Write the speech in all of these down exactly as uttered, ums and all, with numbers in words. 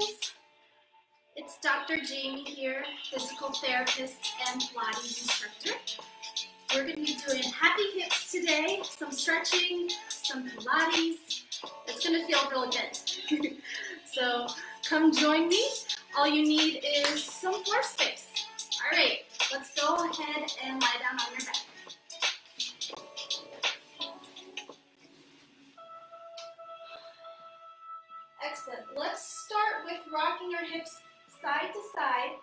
guys, it's Doctor Jamie here, physical therapist and Pilates instructor. We're going to be doing happy hips today, some stretching, some Pilates. It's going to feel really good. So come join me. All you need is some floor space. All right, let's go ahead and lie down on your back. Excellent. Let's start with rocking our hips side to side.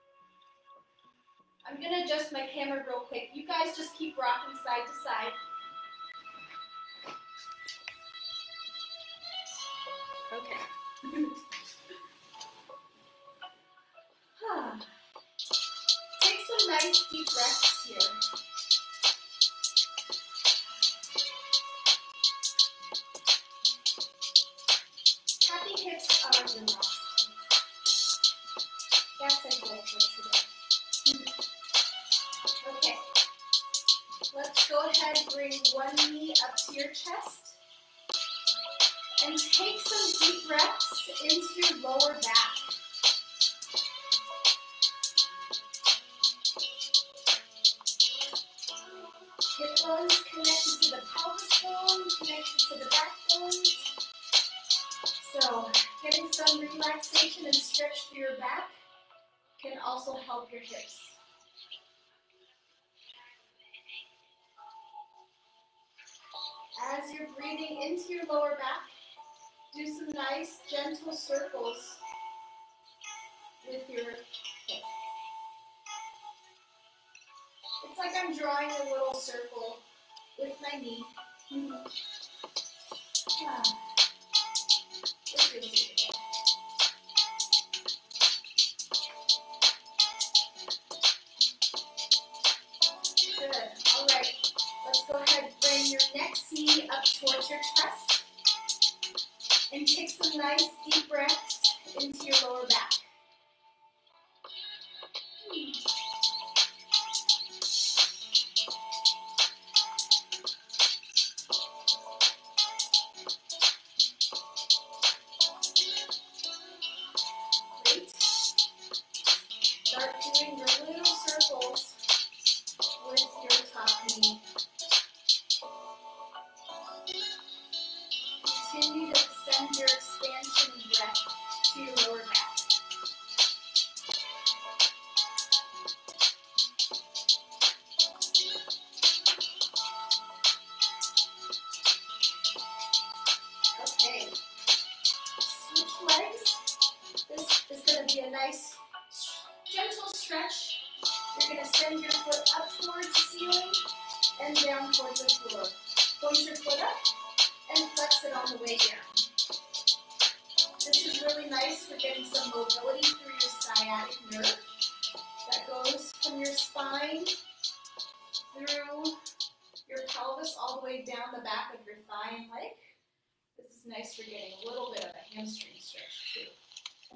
I'm going to adjust my camera real quick. You guys just keep rocking side to side. Okay. Take some nice deep breaths here. Happy hips are the lost. That's a goal for today. Okay. Let's go ahead and bring one knee up to your chest. And take some deep breaths into your lower back. Hip bones connected to the pelvis bone, connected to the backbone. So, getting some relaxation and stretch through your back can also help your hips. As you're breathing into your lower back, do some nice gentle circles with your hip. It's like I'm drawing a little circle with my knee. Mm-hmm. Yeah. This feels good. Good. All right. Let's go ahead and bring your next knee up towards your chest. And take some nice deep breaths into your lower back. Great. Start doing your little circles with your top knee. Continue to send your expansion breath to your lower back. Okay. Switch legs. This is going to be a nice gentle stretch. You're going to send your foot up towards the ceiling and down towards the floor. Point your foot up and flex it on the way down. This is really nice for getting some mobility through your sciatic nerve that goes from your spine through your pelvis all the way down the back of your thigh and leg. This is nice for getting a little bit of a hamstring stretch too.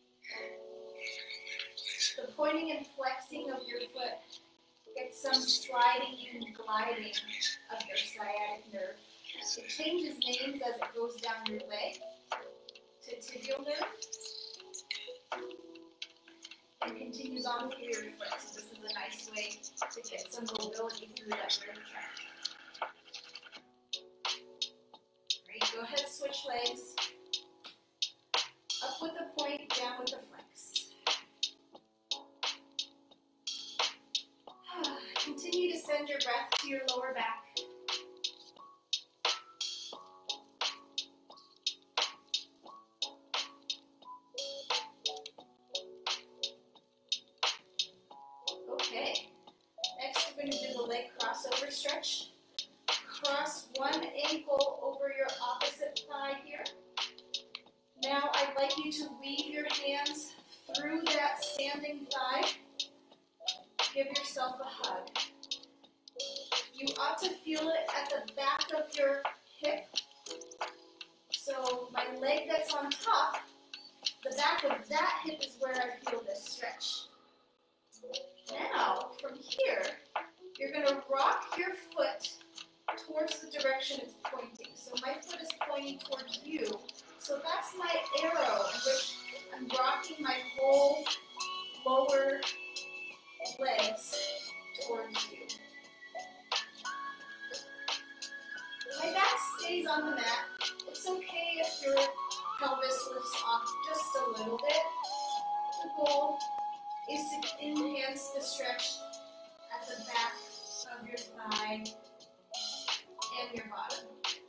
The pointing and flexing of your foot gets some sliding and gliding of your sciatic nerve. It changes names as it goes down your leg to tibial nerve and continues on through your foot. So this is a nice way to get some mobility through that nerve tract. Great, go ahead, switch legs. Up with the point, down with the flex. Continue to send your breath to your lower back. Okay, next we're going to do the leg crossover stretch. Cross one ankle over your opposite thigh here. Now I'd like you to weave your hands through that standing thigh. Give yourself a hug. You ought to feel it at the back of your hip. So my leg that's on top, the back of that hip is where I feel this stretch. Now, from here, you're going to rock your foot towards the direction it's pointing. So my foot is pointing towards you. So that's my arrow in which I'm hips off just a little bit. The goal is to enhance the stretch at the back of your thigh and your bottom.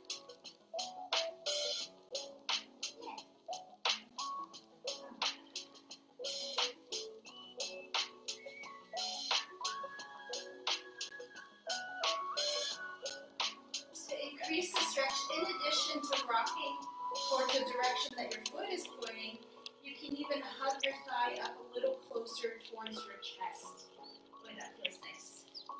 To increase the stretch, in addition to rocking towards the direction that your foot is pointing, you can even hug your thigh up a little closer towards your chest. Boy, that feels nice.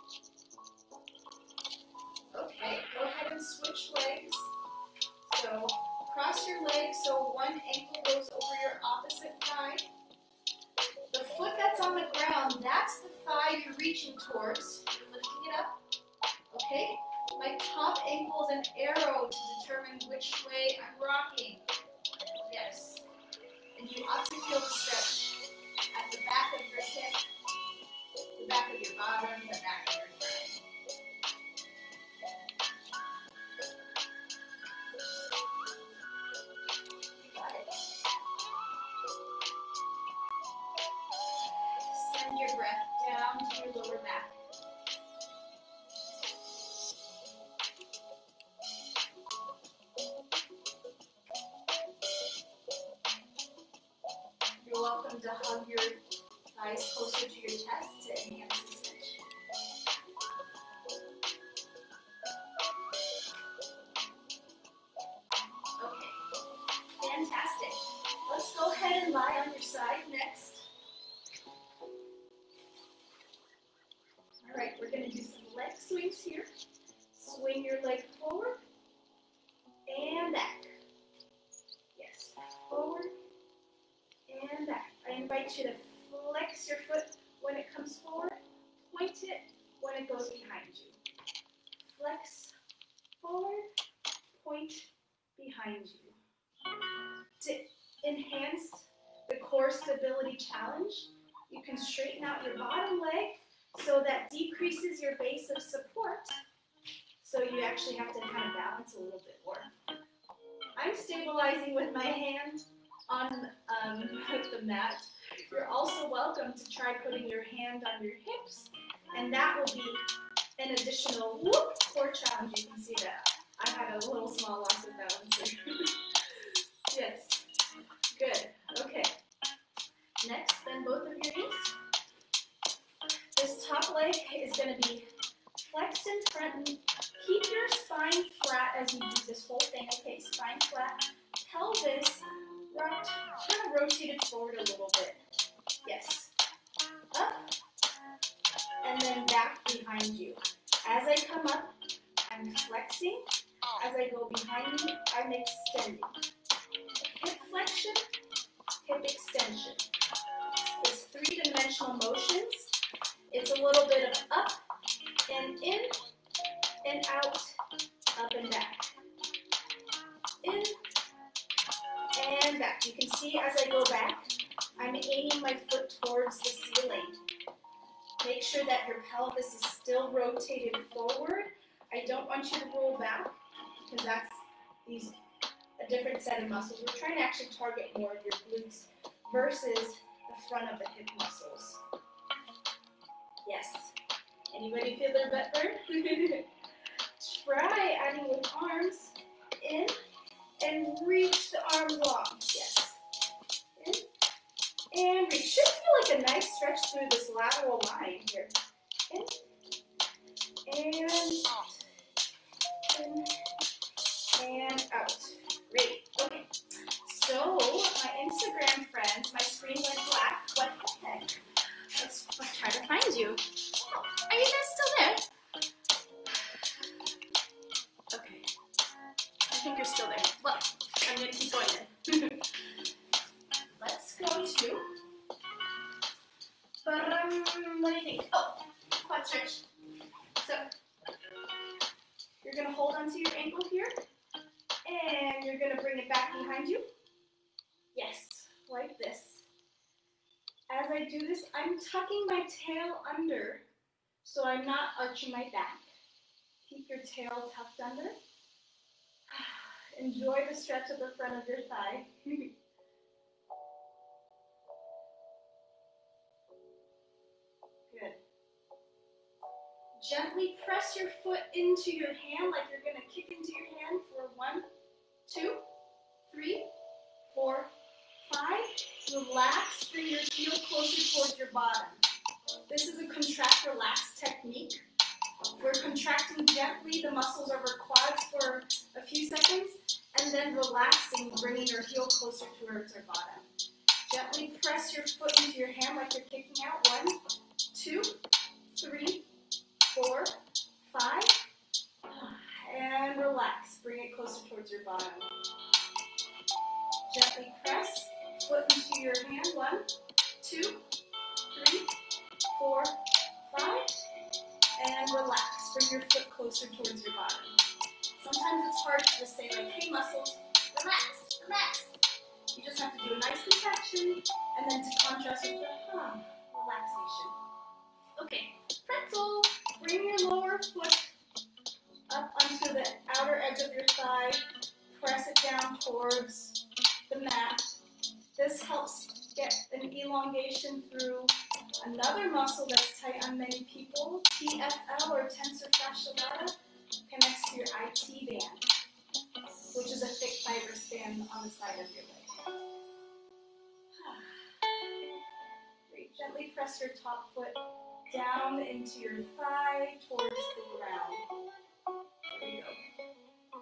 Okay, go ahead and switch legs. So cross your legs so one ankle goes over your opposite thigh. The foot that's on the ground, that's the thigh you're reaching towards. You're lifting it up. Okay? My top ankle is an arrow to determine which way I'm rocking. Yes. And you ought to feel the stretch at the back of your hip, the back of your bottom, the back of your thigh. You got it. Send your breath down to your lower back. You're welcome to hug your thighs closer to your chest to enhance the stretch. Okay, fantastic. Let's go ahead and lie on your side next. All right, we're going to do some leg swings here. Swing your leg forward and back. Yes, forward and back. I invite you to flex your foot when it comes forward, point it when it goes behind you. Flex forward, point behind you. To enhance the core stability challenge, you can straighten out your bottom leg so that decreases your base of support. So you actually have to kind of balance a little bit more. I'm stabilizing with my hand on um, the mat. You're also welcome to try putting your hand on your hips, and that will be an additional whoop, core challenge. You can see that I had a little small loss of balance here. Yes, good. Okay. Next, bend both of your knees. This top leg is going to be flexed in front. Keep your spine flat as you do this whole thing. Okay, spine flat. Pelvis rocked, kind of rotated forward a little bit. Yes. Up. And then back behind you. As I come up, I'm flexing. As I go behind you, I'm extending. Hip flexion, hip extension. It's three-dimensional motions. It's a little bit of up and in and out, up and back. In and back. You can see as I go back, I'm aiming my foot towards the ceiling. Make sure that your pelvis is still rotated forward. I don't want you to roll back because that's these a different set of muscles. We're trying to actually target more of your glutes versus the front of the hip muscles. Yes. Anybody feel their butt burn? Try adding with arms in and reach the arms long. Yes. In and reach. Should feel like a nice stretch through this lateral line here. In and out. In and out. Great. Okay. So my Instagram friends, my screen went black. What the heck? Let's, let's try to find you. Oh, are you guys still there? Okay. I think you're still there. Well, I'm going to keep going then. Let's go to, um, what do you think? Oh, quad stretch. So, you're going to hold onto your ankle here, and you're going to bring it back behind you. Yes, like this. As I do this, I'm tucking my tail under, so I'm not arching my back. Keep your tail tucked under. Enjoy the stretch of the front of your thigh. Gently press your foot into your hand like you're going to kick into your hand for one, two, three, four, five. Relax, bring your heel closer towards your bottom. This is a contract relax technique. We're contracting gently the muscles of our quads for a few seconds and then relaxing, bringing your heel closer towards our bottom. Gently press your foot into your hand like you're kicking out. One, two, three, four, five, and relax. Bring it closer towards your bottom. Gently press, foot into your hand. One, two, three, four, five, and relax. Bring your foot closer towards your bottom. Sometimes it's hard to just say like, hey muscles, relax, relax. You just have to do a nice contraction and then to contrast with the huh, relaxation. Okay, pretzel. Bring your lower foot up onto the outer edge of your thigh. Press it down towards the mat. This helps get an elongation through another muscle that's tight on many people. T F L or tensor fasciae lata connects to your I T band, which is a thick fibrous band on the side of your leg. Great. Gently press your top foot down into your thigh towards the ground. There you go.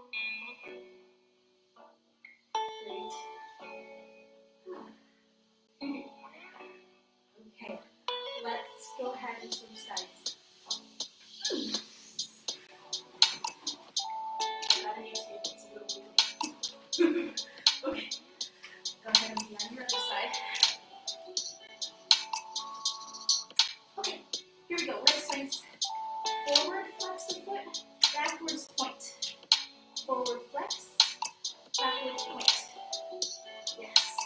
Great. Okay, let's go ahead and switch sides. That needs to be a little weird. Okay, go ahead and be on your other side. Okay, here we go. Leg swings. Forward flex the foot, backwards point. Forward flex, backwards point. Yes.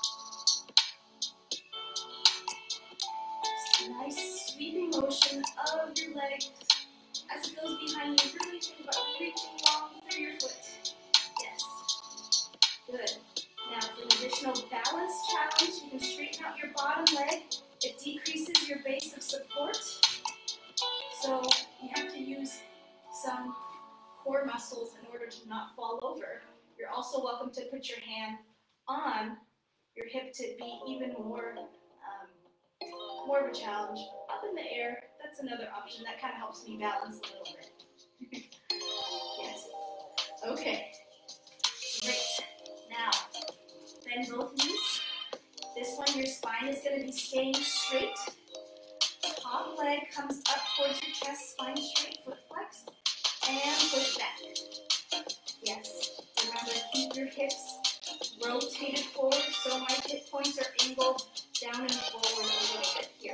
Just a nice sweeping motion of your leg as it goes behind you. Really think about reaching long through your foot. Yes. Good. Now for an additional balance challenge, you can straighten out your bottom leg. It decreases your base of support. So you have to use some core muscles in order to not fall over. You're also welcome to put your hand on your hip to be even more, um, more of a challenge. Up in the air, that's another option. That kind of helps me balance a little bit. Yes. Okay. Great. Now, bend both knees. This one, your spine is going to be staying straight. Top leg comes up towards your chest, spine straight, foot flexed, and push back. Yes. Remember, keep your hips rotated forward so my hip points are angled down and forward a little bit here.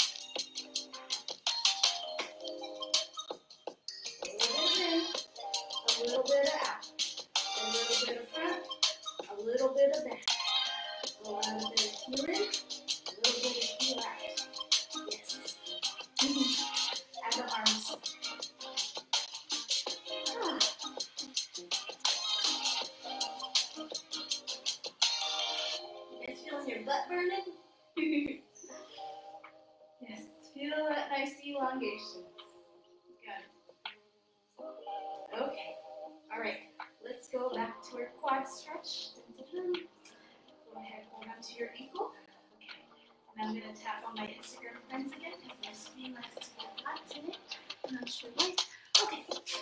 A little bit in, a little bit out. A little bit of front, a little bit of back. A little bit of heel in, a little bit of heel out. Yes. And the arms. Ah. You guys feeling your butt burning? Yes, feel that nice elongation. Good. Okay. All right. Let's go back to our quad stretch. Go ahead, hold on to your ankle. Okay. And I'm going to tap on my Instagram friends again because my screen likes to get hot today. I'm not sure why. Okay.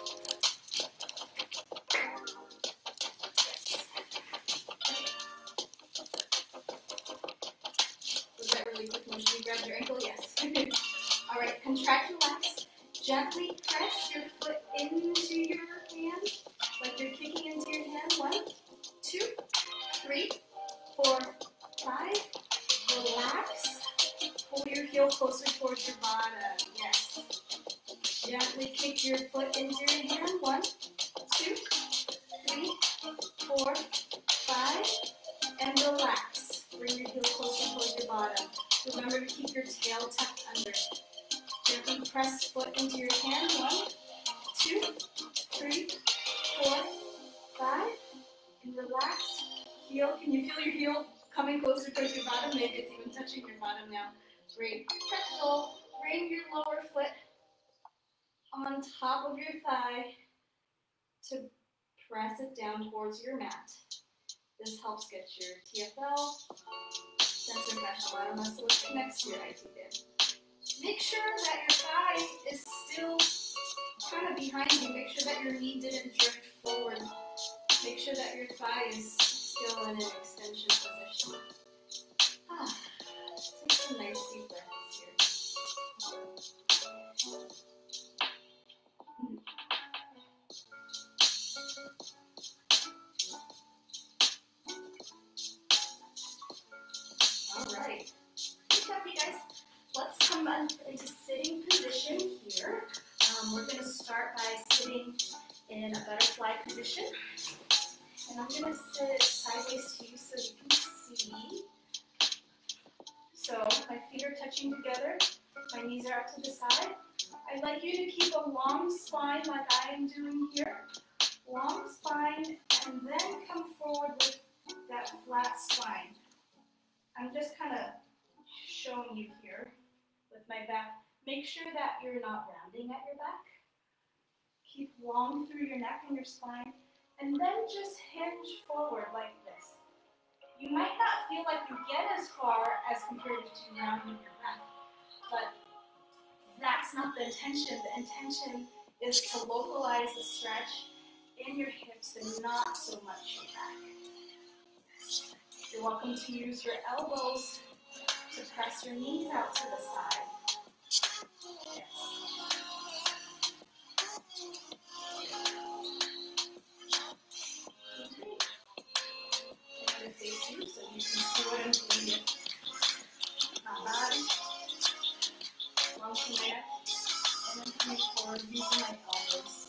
Was that really quick motion? You grabbed your ankle? Yes. All right, contract, relax. Gently press your foot into your hand, like you're kicking into your hand. One, two, three, four, five. Relax. Pull your heel closer towards your bottom. Yes. Gently kick your foot into your hand. One, two, three, four, five. And relax. Bring your heel closer towards your bottom. Remember to keep your tail tucked under. Gently press foot into your hand. One, two, three, four, five. And relax. Heel. Can you feel your heel coming closer towards your bottom? Maybe it's even touching your bottom now. Great. Pretzel. Bring your lower foot on top of your thigh to press it down towards your mat. This helps get your T F L, sensor fasciolateral muscle, which connects to your I T band. Make sure that your thigh is still kind of behind you. Make sure that your knee didn't drift forward. Make sure that your thigh is still in an extension position. Ah, take some nice deep breaths here. All right. Good job, you guys. Let's come up into sitting position here. Um, we're going to start by sitting in a butterfly position. And I'm going to sit sideways to you so you can see. So my feet are touching together. My knees are out to the side. I'd like you to keep a long spine like I am doing here. Long spine, and then come forward with that flat spine. I'm just kind of showing you here with my back. Make sure that you're not rounding at your back. Keep long through your neck and your spine, and then just hinge forward like this. You might not feel like you get as far as compared to rounding your back, but that's not the intention. The intention is to localize the stretch in your hips and not so much your back. You're welcome to use your elbows to press your knees out to the side. Yes. I'm going to face you so you can see what I'm doing here. My body, long from there, and then coming forward using my elbows.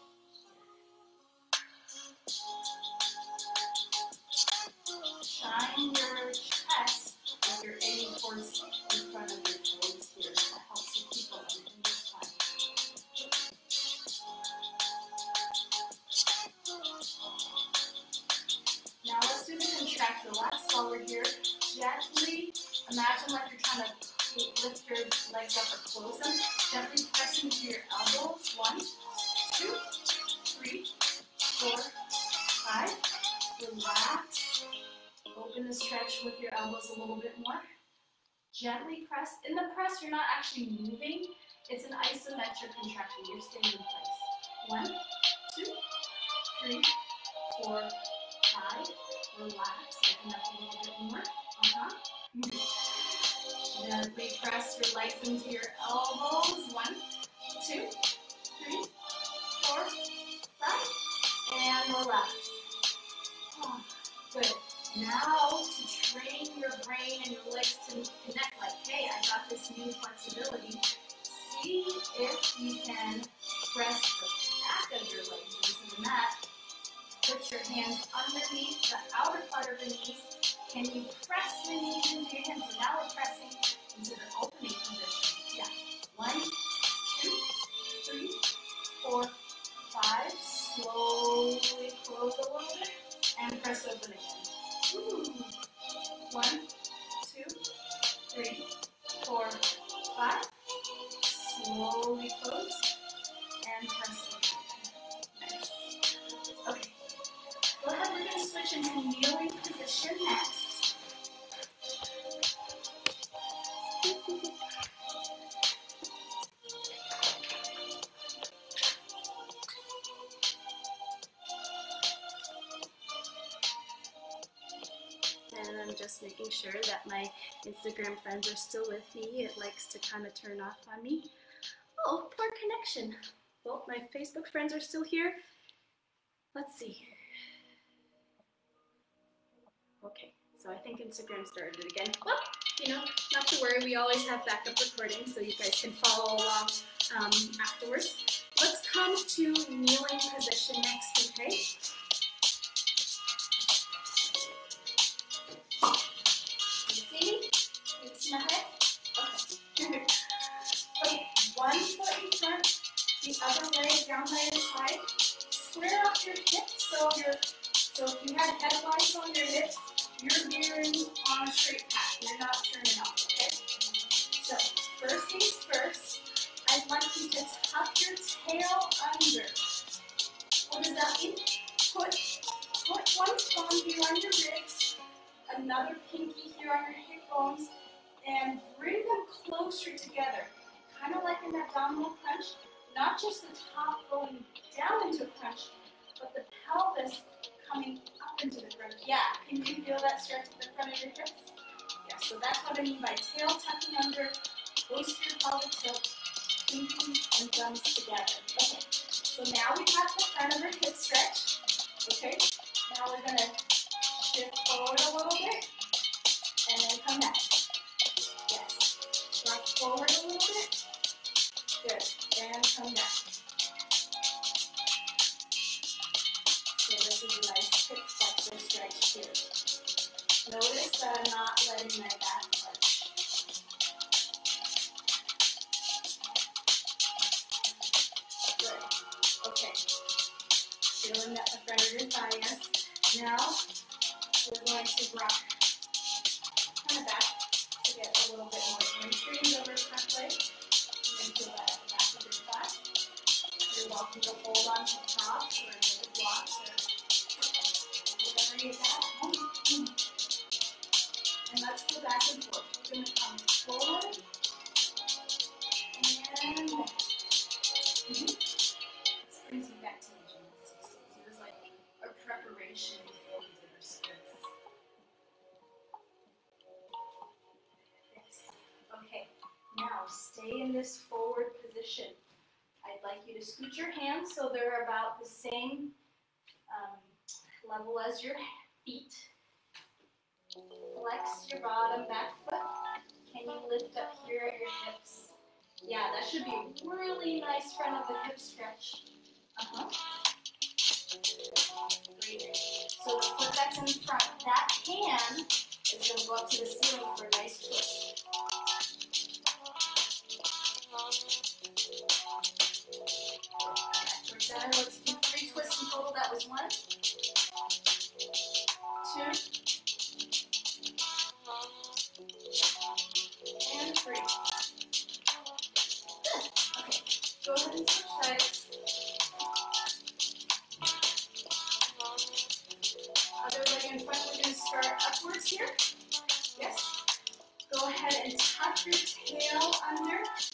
Shine your chest like you're aiming towards in front of your toes here. That helps you keep them in your spine. Now let's do the contract relax while we're here. Gently, imagine like you're trying to lift your legs up or close them. Gently press into your elbows. One, two, three, four, five. Relax. Open the stretch with your elbows a little bit more. Gently press. In the press, you're not actually moving. It's an isometric contraction. You're staying in place. One, two, three, four, five. Relax. Open up a little bit more. Uh-huh. Gently press your legs into your elbows. One, two, three, four, five. And relax. Oh, good. Now to train your brain and your legs to connect like, hey, I got this new flexibility. See if you can press the back of your legs into the mat. Put your hands underneath the outer part of the knees. Can you press your knees into your hands? So now we're pressing into the opening position. Yeah. One, two, three, four, five. Slowly close a little bit and press open again. Ooh. One, two, three, four, five. Slowly close and press open. Nice. Okay. Go ahead, we're going to switch into kneeling position next. And I'm just making sure that my Instagram friends are still with me. It likes to kind of turn off on me. Oh, poor connection. Well, my Facebook friends are still here. Let's see. Okay, so I think Instagram started again. Well, you know, not to worry. We always have backup recording, so you guys can follow along um, afterwards. Let's come to kneeling position next, okay? My head? Okay. Okay, one foot in front, the other leg down by your side. Square up your hips, so you're, so if you had headlines on your hips, you're veering on a straight path. You're not turning off, okay? So, first things first, I'd like you to to tuck your tail under. What does that mean? Put, put one thumb here on your ribs, another pinky here on your hip bones, and bring them closer together. Kind of like an abdominal crunch, not just the top going down into a crunch, but the pelvis coming up into the crunch. Yeah, can you feel that stretch at the front of your hips? Yeah, so that's what I mean by tail tucking under, close to your pelvic tilt, pinkies and thumbs together. Okay, so now we have the front of our hip stretch. Okay, now we're going to shift forward a little bit, and then come back. Yes, rock forward a little bit. Good, and come back. So this is a nice hip flexor stretch here. Notice that I'm not letting my back arch. Good. Okay. Feeling at the front of your thigh, yes. Now we're going to rock kind of back to get a little bit more hamstrings over front leg. You can feel that at the back of your thigh. You're welcome to hold on to props or little blocks or whatever you have. And let's go back and forth. We're going to come forward and back. Mm-hmm. This brings you back to the gymnastics. It was like a preparation before we did our splits. Yes. Okay. Now stay in this forward position. I'd like you to scoot your hands so they're about the same um, level as your feet. Flex your bottom back foot. Can you lift up here at your hips? Yeah, that should be a really nice front of the hip stretch. Uh-huh. Great. So the foot that's in front, that hand is going to go up to the ceiling for a nice twist. Back towards center. Let's do three twists in total. That was one, two, and three. Good. Okay. Go ahead and switch sides. Other leg in front. We're going to start upwards here. Yes. Go ahead and tuck your tail under.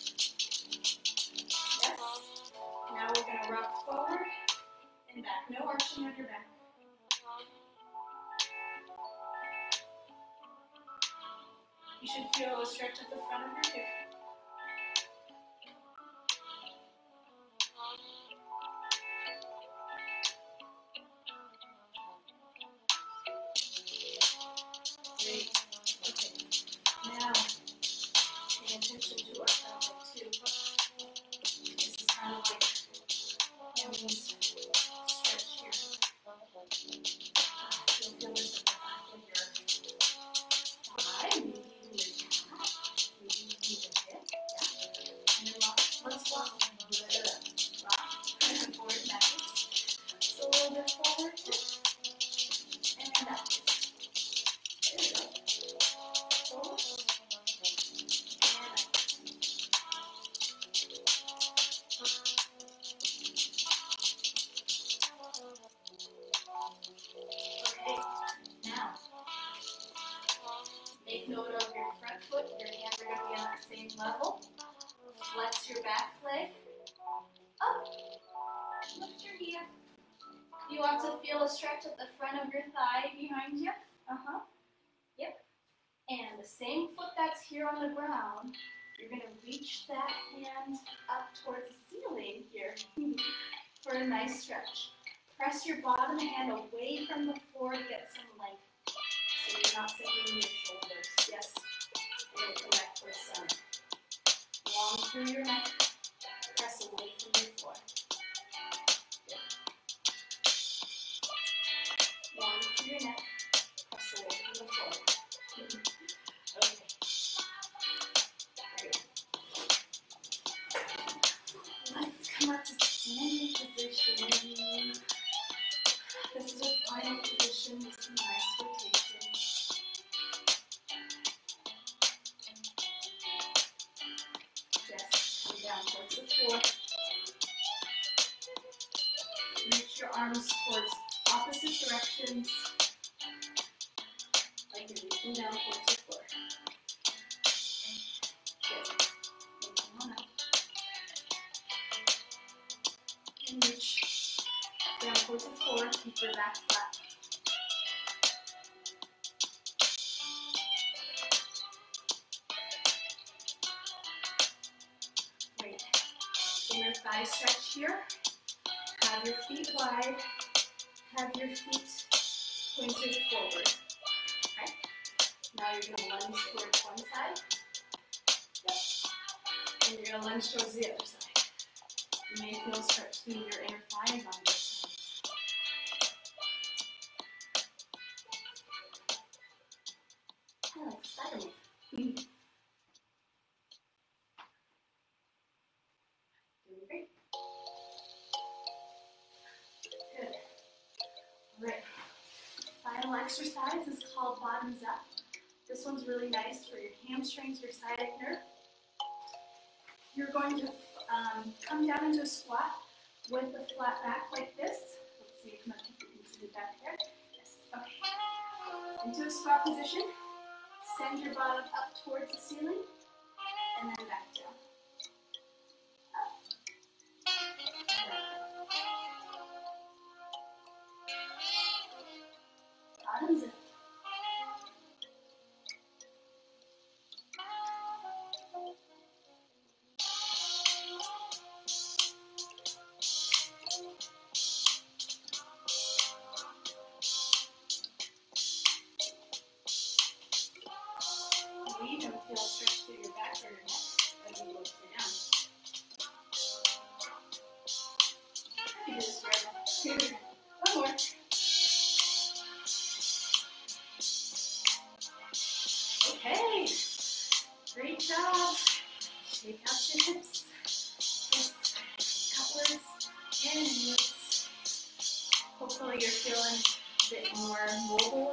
Yes. Now we're going to rock forward and back. No arching of your back. You should feel a stretch at the front of your hip. Great. Okay. Now, pay attention to our front leg too. This is kind of like Emmy's stretch here. You'll feel this at the back of your thigh, maybe even your calf, maybe even your hip. Yeah. And then rock. Let's walk. Rock. And forward, backwards. So a little bit forward here. And backwards. There we go. Forward. And backwards. Okay, now, make note of your front foot. Your hands are going to be on the same level. Flex your back leg. Up. Lift your heel. You want to feel a stretch at the front of your thigh behind you. Uh-huh. Yep. And the same foot that's here on the ground, you're going to reach that hand up towards the ceiling here for a nice stretch. Press your bottom hand away from the floor to get some length, so you're not sinking your shoulders. Yes, and come back towards center. Long through your neck, press away from the floor. Good. Long through your neck, press away from the floor. Okay. Great. Let's come up to standing position. This is our final position with some nice rotation. Yes, come down arms towards opposite directions, like you're reaching down towards the floor. Good. And come on up. And reach down towards the floor, keep your back flat. Great. Inner thigh stretch here. Have your feet wide. Have your feet pointed forward. Okay. Now you're going to lunge towards one side. Yep. And you're going to lunge towards the other side. You may feel stretch through your inner thighs on both sides. I like Spider-Man. Doing great. Good. All right. Final exercise is called bottoms up. This one's really nice for your hamstrings, your sciatic nerve. You're going to um, come down into a squat with a flat back like this. Let's see if my people can see the back there. Yes. Okay. Into a squat position. Send your bottom up towards the ceiling, and then back down. Up. Bottoms up. You don't feel stretch through your back or your neck as you look down. You do this forever. One more. Okay. Great job. Shake out your hips. Yes. Outwards and inwards. Hopefully you're feeling a bit more mobile